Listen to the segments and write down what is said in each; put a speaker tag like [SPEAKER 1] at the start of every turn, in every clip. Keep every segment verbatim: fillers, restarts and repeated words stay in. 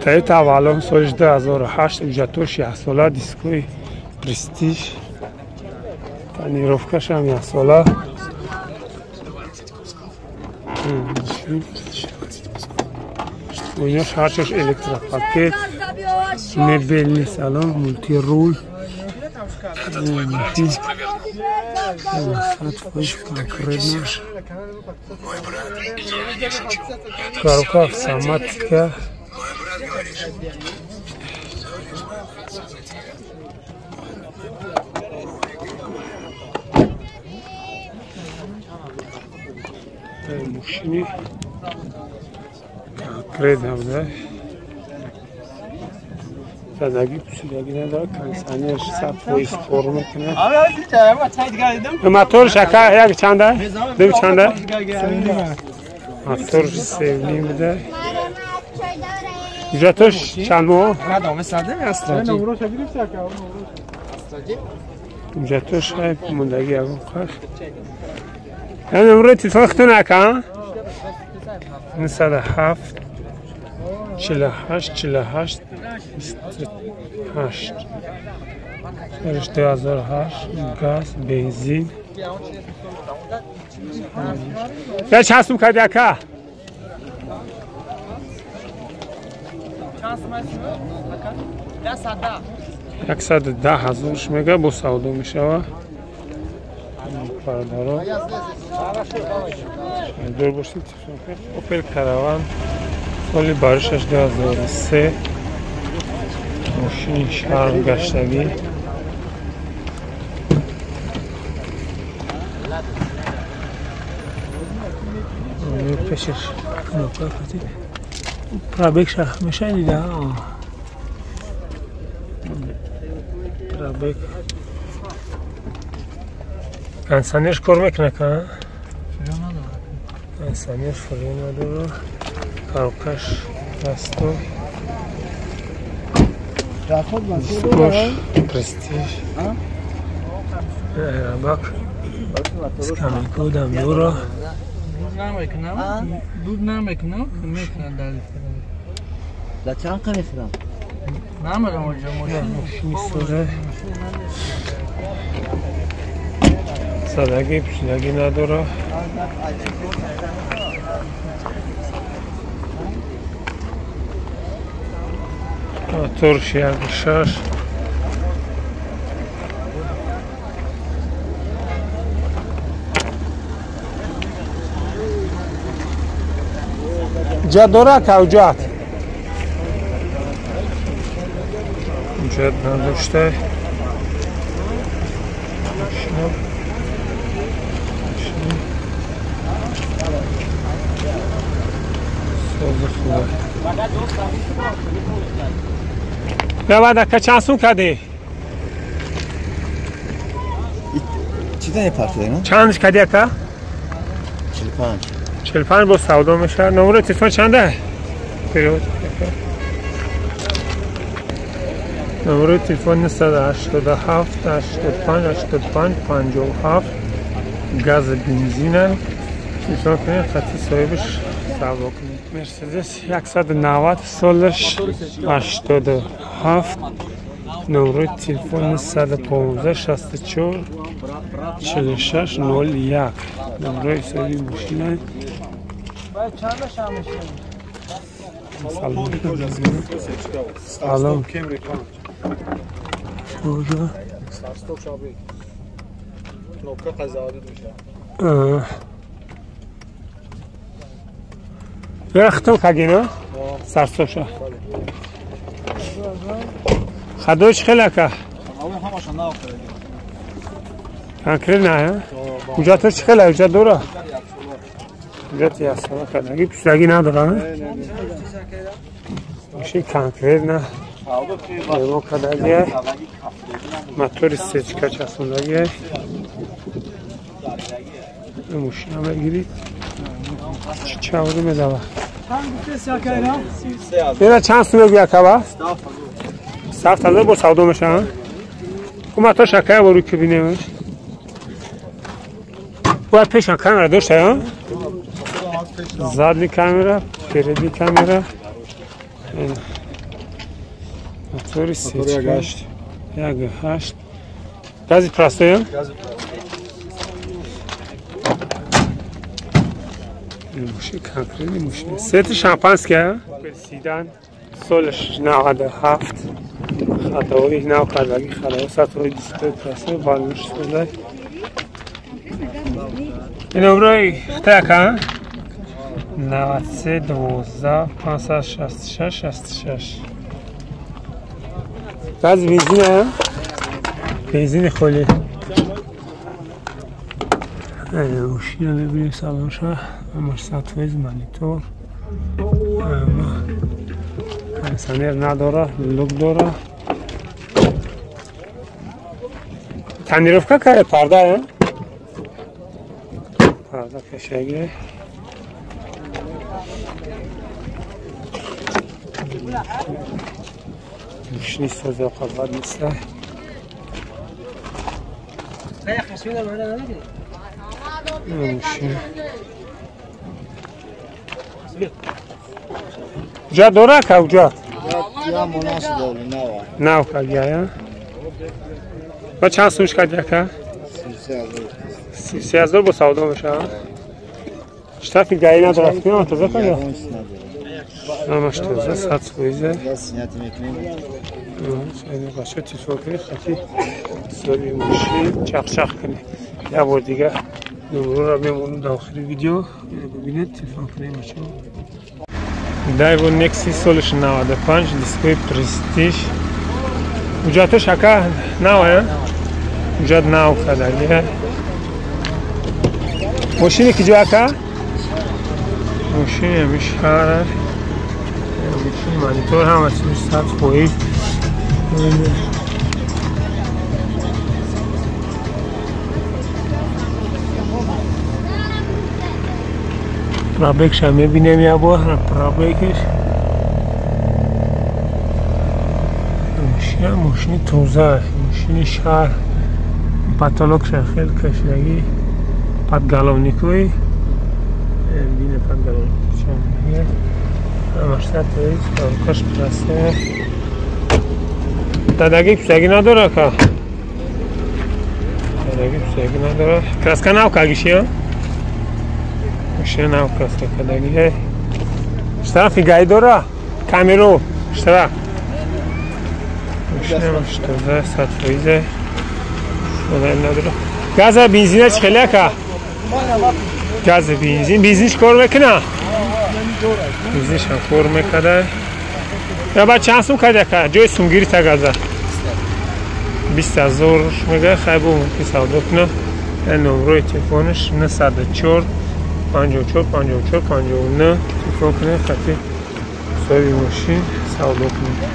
[SPEAKER 1] تایی تولم سالش دو هزار و هشت اجتوش یک ساله دیسکوی پرستیژ تنیروفکش هم یک ساله ایناش هرچش الکترا پاکت مبل نیست الان مولتی رول коробка автоматика машины конкретно да زدگی پوشیدگی نداره کنسانیش سب پویس پر میکنه موتور شکر یک چنده؟ دو چنده؟ موتور سیونیم بده اینجا توش چند ماه؟ اینجا توش های موندگی اگه خوش این امروی تلفون ختون نکن؟ نصد هفت چهل و هشت چهل و هشت هشت سالش دو هزار و هشت گاز بنزین یا چند سوم کرد یکا؟ یکصد و ده هزارش میگه با سودا میشه پردارا دور باشید اوپل کاروان سالی بارشش دو هزار و سه ماشین شرم گشتگی پیشش نوکر کتید پرابک شخص میشه دیده پرابک انسانیش کار میکنه که انسانیش فری نداره کارکش دستو سکوش پرستیژ ایرابک اسکامل کود هم داره
[SPEAKER 2] دود نمیکنم میکنم در در چند کنی فرام نمیدونم اونجا
[SPEAKER 1] میسوره سادگی پشیدگی نداره موتورش یک شش جا داره کوجات جد نداشته ساز خوبه بعد که چند سو کردی؟
[SPEAKER 3] چی دنی پرت دیگه؟
[SPEAKER 1] چندش کردی که؟
[SPEAKER 3] چهل و پنج
[SPEAKER 1] چهل و پنج با سودا میشه نمره تلفن چنده؟ پیرود نمره تلفن نصد هشتاد و هفت هشتاد و پنج هشتاد و پنج پنجاه و هفت گاز بنزینه تلفن کنید خطی صاحبش سودا کنید مرسدس صد و نود سالش هشتاد و هفت نمره تلفن صد و پانزده شصت و چهار چهل و شش نود و یک نمره حسابی ماشینه سلام سلام کجا رختم خگی نه؟ سرستو شا خدوش خیلی که؟ کنکریت نه؟ کجا تو چه خیلی؟ کجا دوره؟ کجا تی هستم کنگی پشتگی نداره؟ میشه کنکریت نه؟ ایمان کدگیه موتور سچکا چسوندگیه موشین هم بگیرید چه عوضی میدوه بیره چند سو بگوی اکبه؟ سفت هزار با سودا میشن کمتا شکر با روی که بینیمش باید پیشن کامera داشته ها؟ زدنی کامera پیردی کامera موتوری سه یک هشت گازی پراستوی؟
[SPEAKER 3] گازی
[SPEAKER 1] موشی کنکریلی موشی سیت شامپانس که رسیدن سالش نود و هفت خطاوی نو کردگی خطاوی سطوی دیسپلی پراستوی بالموش سوزه این عمروی خطه که نود و سه دوازده پانصد شصت و شش شصت و شش گاز بنزینه بنزین خالی موشی رو ببینیم سالانش ها همش سطویز مانیتور کنسانر نداره لوک داره تنیروفکا که پرده پرده کشگی مشنی سوزه قبل نیسته مشنی جا داره که او جا
[SPEAKER 3] یا مناسب دولی نوا
[SPEAKER 1] نو که گیا یا و چند سوش که گیا که سی سی هزار با سودا بشه شتافی گایی نداره کنیم آتوزه که یا نمش توزه ست سویزه شاید باشه تیفو کنی خطی سوری موشی چخ چخ کنی یه بار دیگه نمرو را میمونم داخل ویدیو ببینید تیفو کنی باشه دایو نکسی سالش نود و پنج دیسکوی پرستیج اونجا تو شکه نوه اونجا نو کدگیه ماشینی که جا که ماشین همیش هره ماشین مانیتور هم از ست خویی پرابریکش هم میبینیم یا با پرابریکش ماشین ماشین توزه ماشین شهر پاتولوگ خیلی کشیدگی پات گالونیکوی بینه پات گالونیکوی چون همش سر تویز کارکاش پرسته دادگی پسگی نداره که دادگی پسگی نداره کرسکه نو کگیشی ها ماشین نو کرسکه کدگیه اشترافی گایی داره کامیرو اشتراف ماشین همش توزه ست تویزه شده نداره گاز بنزینه چه خیلیه که گاز بنزین بنزینش کار میکنه بنزینش هم کار میکنه یا بعد چند سوم کرده که جای سومگیری تا گازه بیست هزارش میگه خیلی ممکن سودا کنه نمروی تلفنش نه صد و چهار پنجاه و چهار پنجاه و چهار پنجاه و نه تلفن کنه خطی سوی ماشین سودا کنه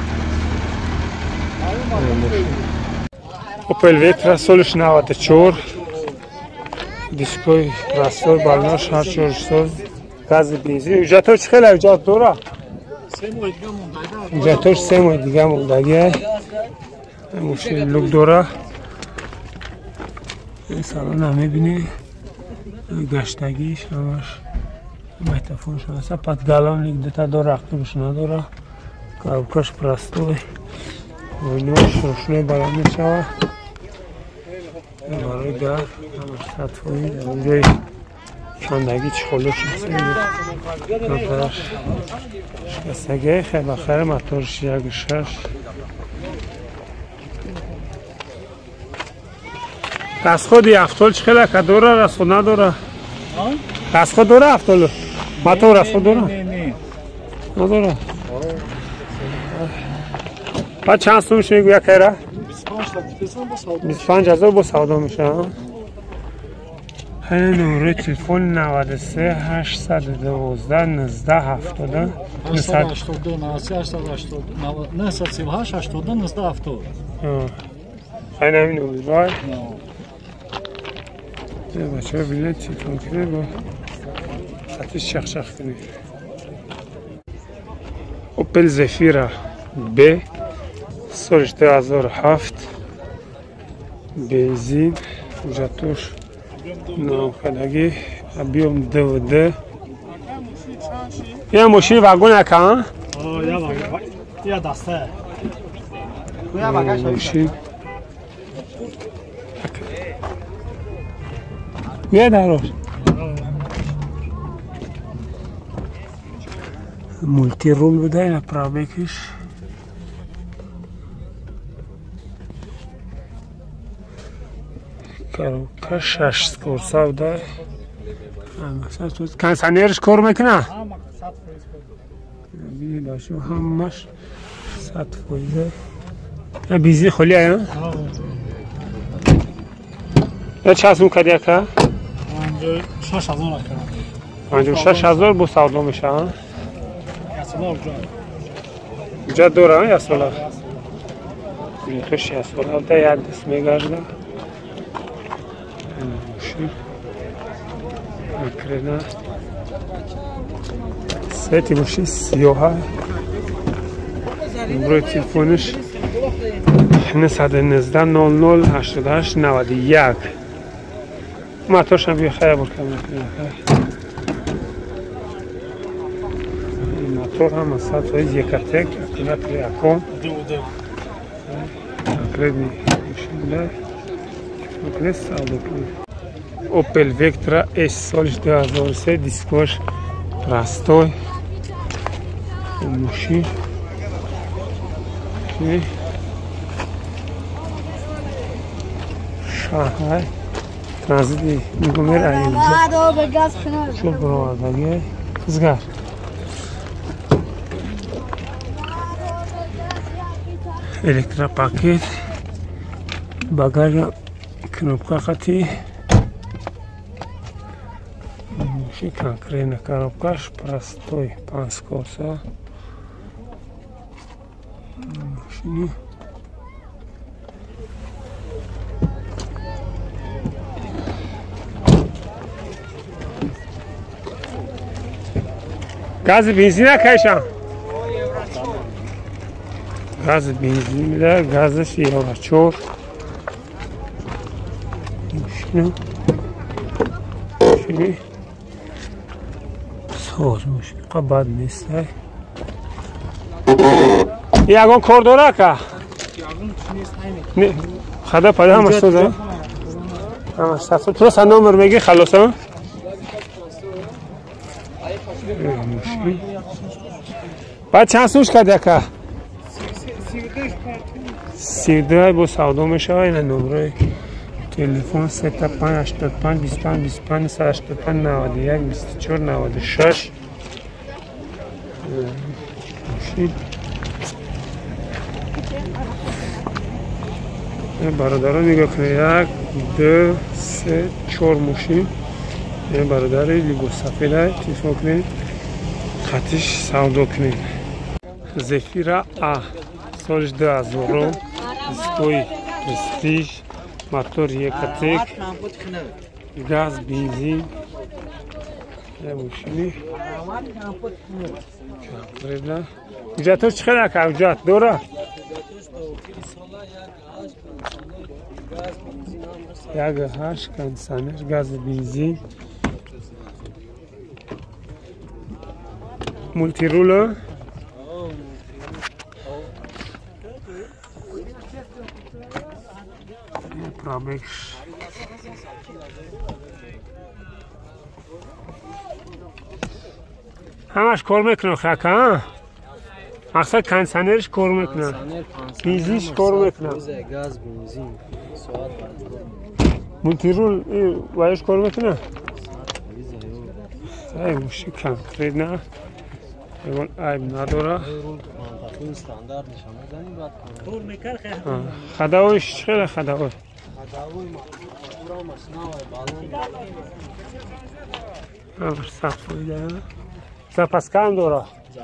[SPEAKER 1] اوپل ویترا سالش نود و چهار دیسکوی راستور بالناش هر چهار سال گاز بنزین اجاتور چه خیلی اجات داره اجاتورش سه ماه دیگه موندگیه ماشین لوک داره این سالان هم میبینی گشتگیش همش مهتفونش هسته پات گالان لیک دیتا داره اختبش نداره کارکاش پرستوی وینوش روشنه بالا میشوه برای در همش سطفایی در اونجای کندگی چی خلوش هسته موتورش شکستگی خیلی بخیره موتورش یک شش دست خودی افتال چی خیلی که دوره رست خود نداره دست خود دوره افتالو موتور رست خود دوره نداره بعد چند سومش میگو یک خیره؟ بیست و پنج هزار با سودا میشه خیلی نمره تلفن نود و سه هشتصد و دوازده نوزده هفتاد
[SPEAKER 4] هشتصد و هشتاد و دو نود و سه هشتصد و هشتاد و دو نهصد و سی و هشت هشتاد و دو نوزده هفتاد
[SPEAKER 1] خیلی همین امیدوار بچه ها بینه تلفن کنه با خطیش شخ شخ کنه اوپل زفیرا ب سالش دو هزار و هفت بنزین اجاتوش نام کدگی بیوم دو ده یه ماشین واگن اکا
[SPEAKER 4] یا واگن یا دسته
[SPEAKER 1] موشی بیا دروش مولتی رول بوده این پرابکش کاروکا شش کورسا بوده کنسانیرش کار میکنه بی داشو همش صد فویده بیزی خلی ها یا چه از اون کردی که؟
[SPEAKER 4] شش هزار کرد
[SPEAKER 1] آنجا شش هزار با سودا میشه ها؟ اینجا دوره ها یا سولا؟ میخوش یا سولا ده یاد دست میگرده موشی مکرنه سیتی موشی سیاه نمبر تلفنش نهصد و نوزده نود نود هشتاد و هشت نود و یک موتورش هم بخیر بکنم موتور هم از صد و یک تک قیمت یکم اقریبی مشکل ممکنه سودا کنیم اوپل وکترا اس سالش دو هزار و سه دیسکوش راستای موشی شاههای ترانزیتی میگومیر اینجا چون برآوردگی زگر الکترا پاکت باگاژ کنوبکا خطی موشی کنکرین کنوبکاش پرستوی پانس کورسا موشی گاز بنزین نکشم گاز بنزین میده گازش یه و چور مشینه مشینی ساز مشینه قباد نیست یگان کار داره که خدا پده همش تو داره همش سفر تو رسن نمبر میگی خلاصه بعد چند سوش کرده که سی و دو با سودا میشه این نمره تلفن سه تا پنج هشتاد و پنج بیست و پنج بیست و پنج صد و هشتاد و پنج نود و یک بیست و چهار نود و شش برادران نگاه کنه یک دو سه چهار موشی این برادری لیبو سفیده تلفن کنید خطش سودا کنید زفیرا آ سالش دو هزار دیسکوی پرستیژ موتور یک تک گاز بنزین یه موشینی اجاتش چقدر که اجات دوره یک هشت کنسانش گاز بنزین مولتی رولو پرابکش همش کار میکنه خاکه ها مقصد کنسانرش کار میکنه بنزینش کار میکنه
[SPEAKER 2] گاز بنزین
[SPEAKER 1] مولتی رول وایش کار میکنه ای موشی کم کرد نه ایوان عیب نداره خداویش چقدر خداوی همش سخت فایده زپسکا هم داره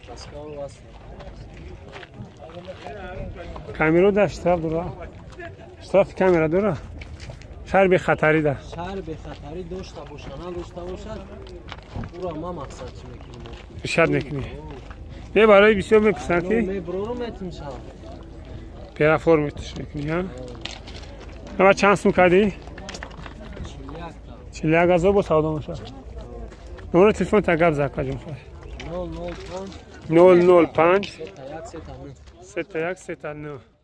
[SPEAKER 1] کامیرو ده اشتراف داره اشتراف کامیرا داره شهر به خطری ده
[SPEAKER 2] شهر به خطری داشته باشه نداشته باشد او را ما مقصد چی میکنیم
[SPEAKER 1] شد میکنی یه برای بسیار میپسن که
[SPEAKER 2] میبرو میتیم شد
[SPEAKER 1] پیرافور میتش میکنی ها اما چند سون کردی؟ چلی یک از با سودا میشه نمونه تلفن تا گفت زکا جون خواهی نول نول پنج سه تا یک سه تا نه